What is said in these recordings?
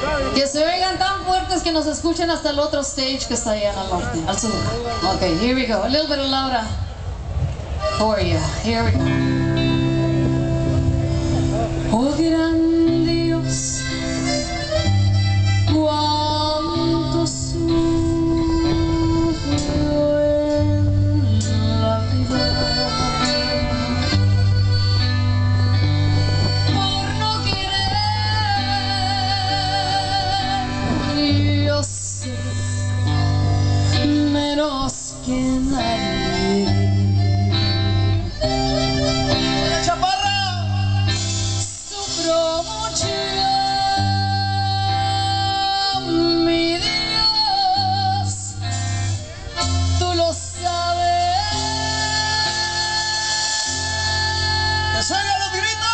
Que se oigan tan fuertes que nos escuchen hasta el otro stage que está allá en el norte, al sur. Ok, here we go. A little bit of louder for you. Here we go. Oh, gran Dios, cuánto sufro en la vida por no querer. Yo sé menos que nadie. Sufro mucho, mi Dios, tú lo sabes. ¡Que se oigan los gritos!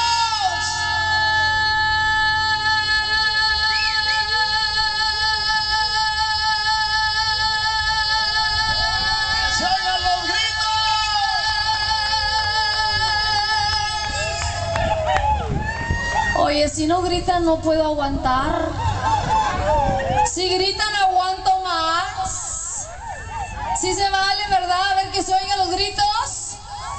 ¡Que se oigan los gritos! Oye, si no gritan no puedo aguantar. Si gritan aguanto más. Si se vale, ¿verdad? A ver que se oigan los gritos.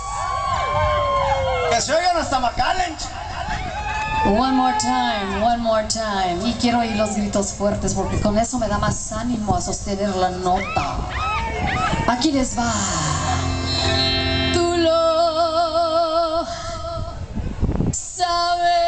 ¡Que se oigan hasta McAllen! One more time, one more time. Y quiero oír los gritos fuertes porque con eso me da más ánimo a sostener la nota. Aquí les va. Tú lo sabes.